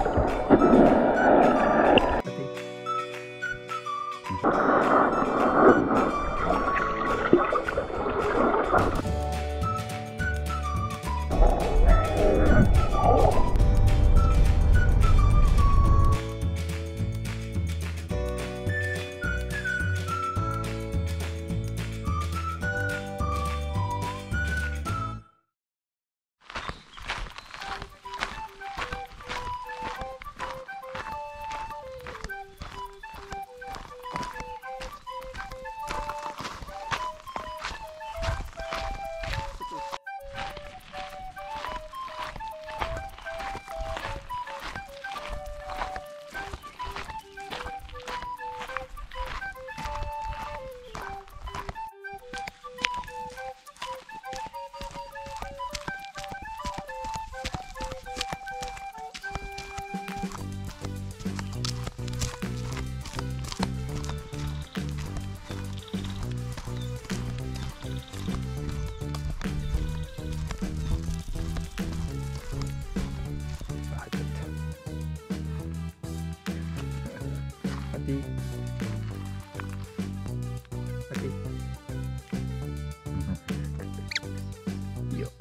いいよ。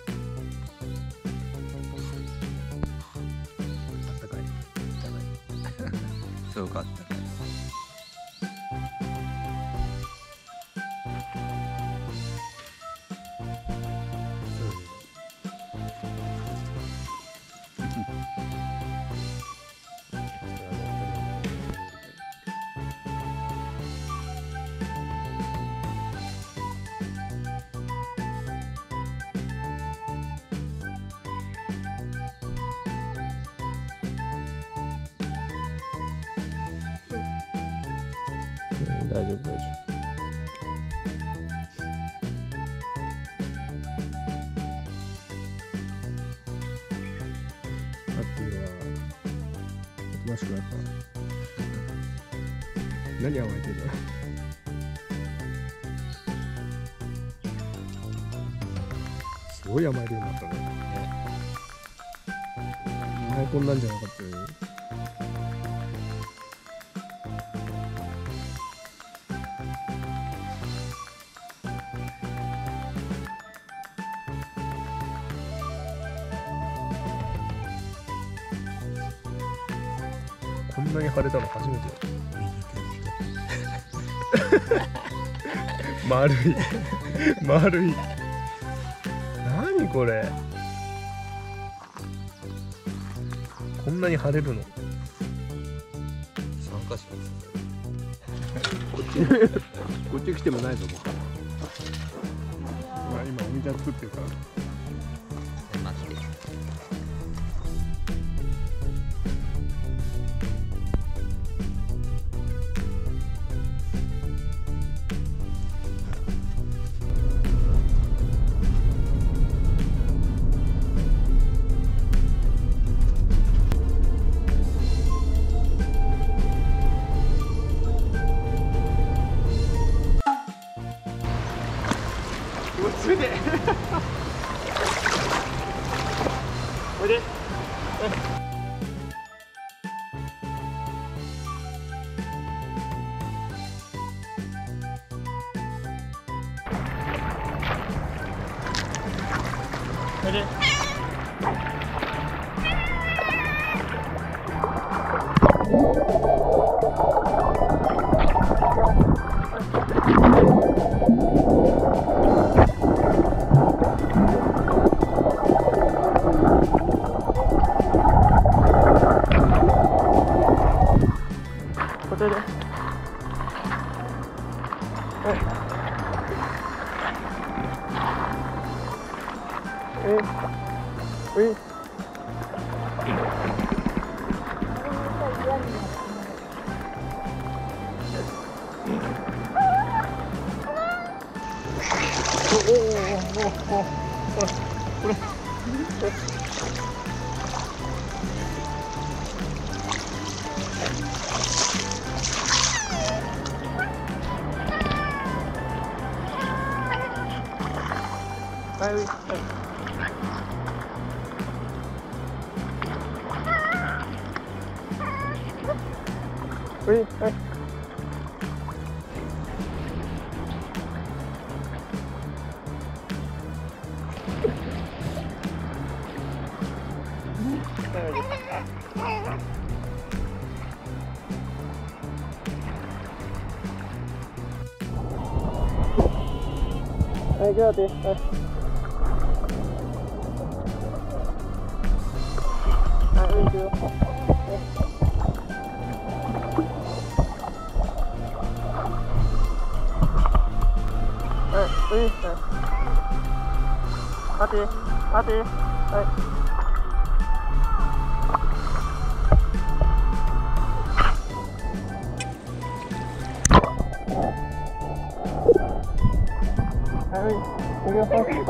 あったかい。 すごかった。 大丈夫大丈夫。アッティはおとなしくなった。何甘えてるの？すごい甘えるようになったね。前こんなんじゃなかったよね。こんなに腫れたの初めてだ。丸い丸い。何これ。こんなに腫れるの。 参加します。 こっち来てもないぞもう。今おみちゃん作ってるから。 マジで。 おいで。おいで。おいで。 はい。はい、行くよ、Aty。はい。はい、行くよ。はい、はい。Aty、Aty、はい。はい、行くよ。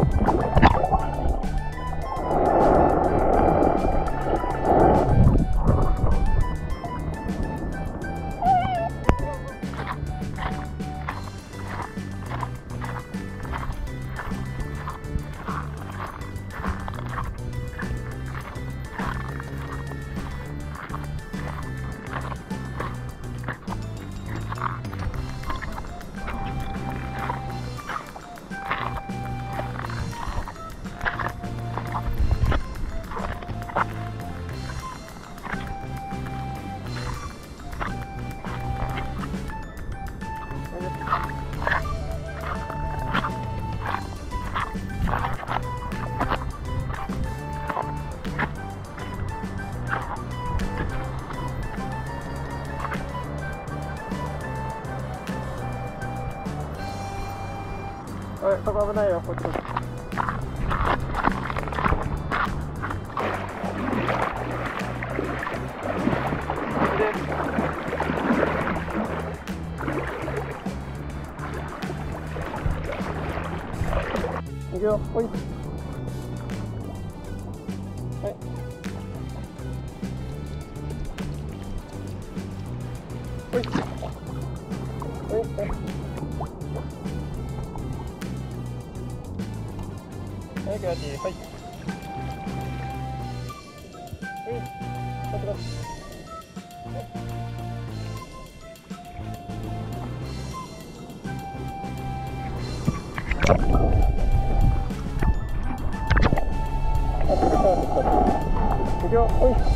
はい、そこ危ないよ、こっち。行くよ、ほい。はい。ほい。ほい。はい。はい、Aty、はい。はい。こっちだ。行くよ、ほい。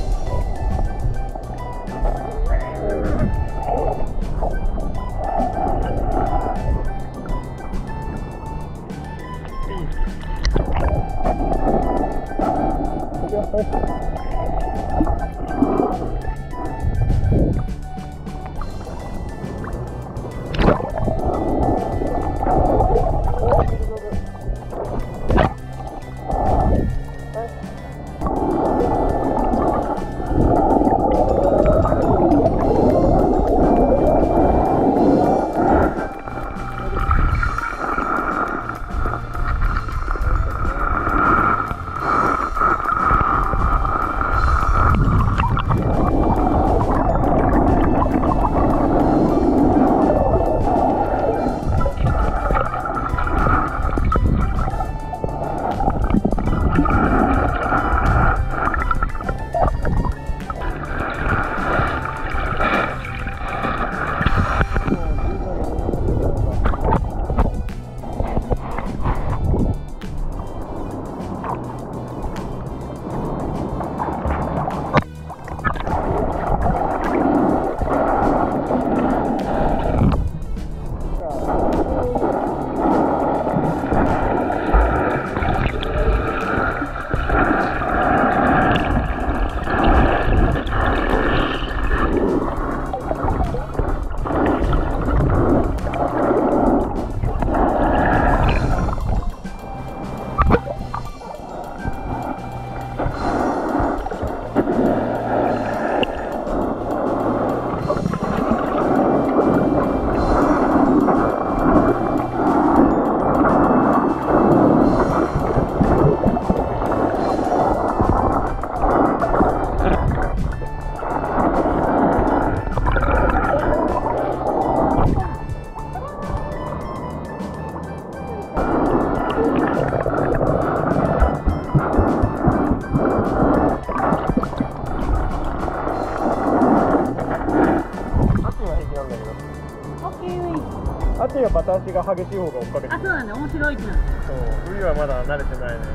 アティはバタ足が激しい方が追っかけてる。 あ、そうだね、面白いってな。 そう、ウイはまだ慣れてないね。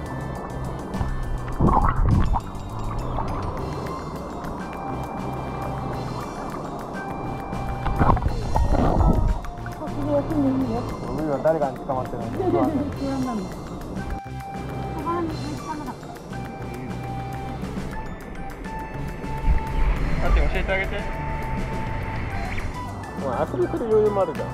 ウイは誰かに捕まってるの？ 不安なんだ。 アティ教えてあげて。お前遊びする余裕もあるじゃん。